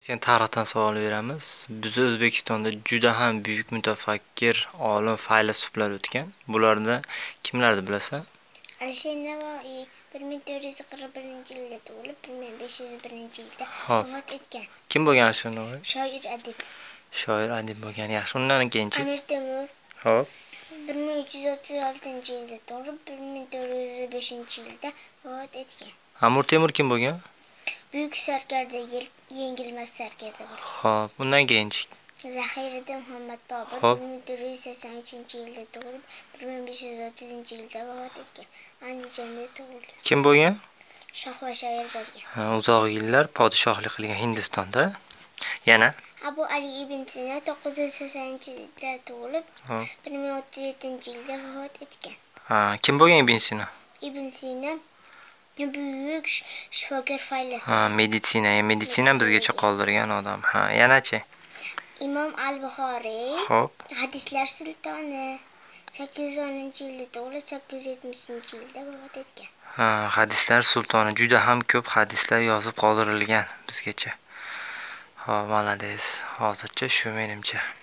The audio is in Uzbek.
Sen tarixdan savol beramiz. Biz O'zbekistonda juda ham buyuk mutafakkir, olim, faylasuflar o'tgan. Bularda kimlarni bilasan? Alisher Navoiy 1441-yilda tug'ilib, 1501-yilda Hop. vafot etgan. Kim bo'lgan Alisher Navoiy? Shoir adib. Shoir, adib bo'lgan. Yaxshi, undan keyinchi. Amir Temur Hop. 1336-yilda tug'ilib, 1405-yilda vafot etgan. Amir Temur kim bo'lgan? Buyuk sarkarda, yengilmas sarkarda bor. Hop, undan keyinchi. Zahiriddin Muhammad Bobur Hop. 1483-yilda tug'ilib, 1530-yilda vafot etgan. Andijonda tug'ilgan. Kim bo'lgan? Shoh va shoir bo'lgan. Uzoq yillar podshohlik qilgan Hindistonda. Yana Abu Ali ibn Sino 980-yilda tug'ilib, Hop. 1037-yilda vafot etgan. Kim bo'lgan Ibn Sino? Ibn Sino buyuk shifokor faylasuf. Meditsina bizgacha qoldirgan odam. Yanachi. Imom al-Buxoriy Hop. hadislar sultoni 810-yilda tug'ilib, 870-yilda vafot etgan. Hadislar sultoni, juda ham ko'p hadislar yozib qoldirilgan bizgacha. Hop, malades. Hozircha shu menimcha.